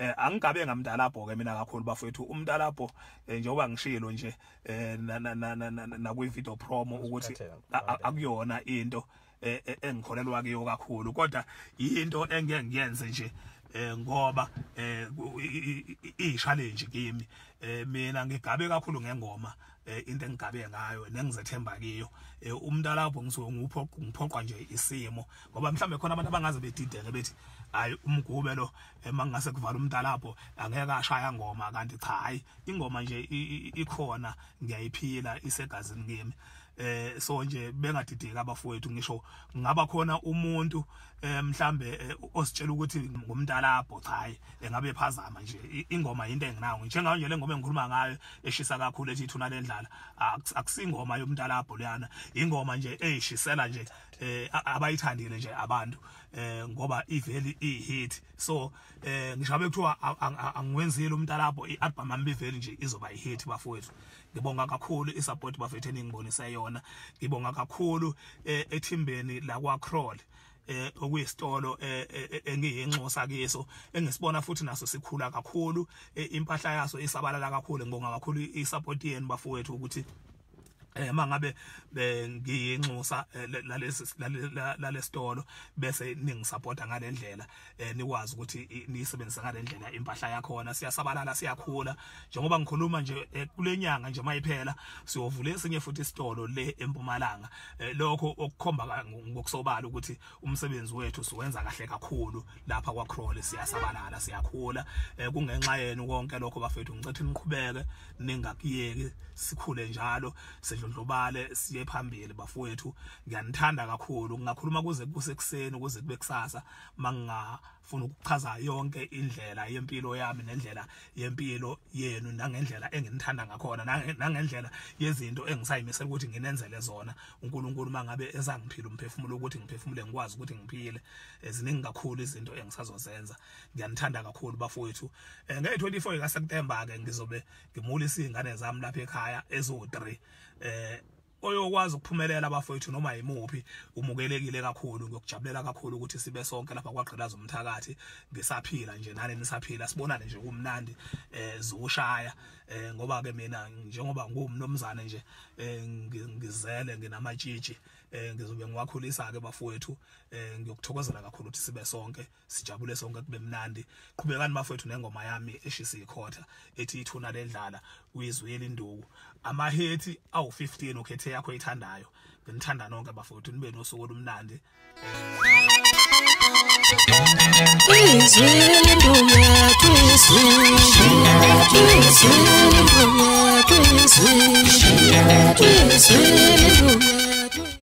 angigabe ngamtalabho ke mina kakhulu bafowethu umtalabho njengoba ngishilo nje na kwi video promo ukuthi akuyona into engikholelwa kiyo kakhulu kodwa into engeke ngiyenze nje ngoba i-challenge kimi mina ngigabe kakhulu ngengoma into engigabe ngayo nengizethemba kiyo umntalabho ngisuke ngiphoqwa nje isimo ngoba mhlambe khona abantu abangaze bedideke bethi hayi umgube lo mangase kuvala umntalabho angeke ashaya ngoma kanti cha hayi ingoma nje ikhona ngiyayiphila isegazini kimi so nje bengadideki abafowethu ngisho ngaba khona umuntu mhlambe ositshela ukuthi ngomntalabho cha hayi engabe ephazama nje ingoma into enginayo njengayo nje lengoma engikhuluma ngayo eshisa kakhulu ethi ithuna lendlala akusingoma yomntalabho leyana ingoma nje eyishisela nje abayithandile nje abantu ngoba iveli ihit so ngishabe kuthiwa angiwenzile umntalabho ialbum ami iveli nje izoba ihit bafowethu ngibonga kakhulu isupport bafethu eningibonisa yona ngibonga kakhulu ethimbeni la kwa Crawl okuyisitolo engiyinxosa kiso engisibona futhi naso sikhula kakhulu impahla yaso isabalala kakhulu ngibonga kakhulu isupport yenu bafowethu ukuthi mangabe ngiyinxusa lalesitolo bese ningisupporta ngalendlela nikwazi ukuthi niyisebenzise ngalendlela impahla yakhona siyasabalala siyakhula njengoba ngikhuluma nje kulenyanga nje mayiphela siyovula esinye futhi isitolo le eMpumalanga lokho okukhomba ngokusobala ukuthi umsebenzi wethu siwenza kahle kakhulu lapha kwa Crawl siyasabalala siyakhula kungenxa yenu konke lokho bafethu ngicela niqhubeke ningakiyeki sikhule njalo sidlondlobale siye phambili bafowethu ngiyanithanda kakhulu ngingakhuluma kuze kusekuseni kuze kube kusasa mangafuna ukuchaza yonke indlela yempilo yami nendlela yempilo yenu nangendlela enginithanda ngakhona nangendlela yezinto engisayimisela ukuthi nginenzele zona uNkulunkulu mangabe ezangiphila umphefumulo ukuthi ngiphefumule ngikwazi ukuthi ngiphile eziningi kakhulu izinto engisazozenza ngiyanithanda kakhulu bafowethu nge-24 kaSeptember ke ngizobe ngimulisa izingane zami lapha ekhaya ezo3 oyokwazi ukuphumelela abafowethu noma yimuphi umukelekile kakhulu ngokujabulela kakhulu ukuthi sibe sonke lapha kwagqilaza umthakathi ngisaphila nje nani nisaphila sibonane nje kumnandi zokushaya ngoba ke mina njengoba ngumnomzane nje ngizele nginamatshitshi ngizobe ngiwakhulisa ke bafowethu ngiyokuthokozela kakhulu ukuthi sibe sonke sijabule sonke kube mnandi qhubekani bafowethu nengoma yami eshisa ikhotha ethi ithuna lendlala Uyizwile Induku amahethi awu15 ukhethe yakho oyithandayo nginithanda nonke bafowethu nibe nosuku olumnandi Uyizwile Induku Uyizwile Induku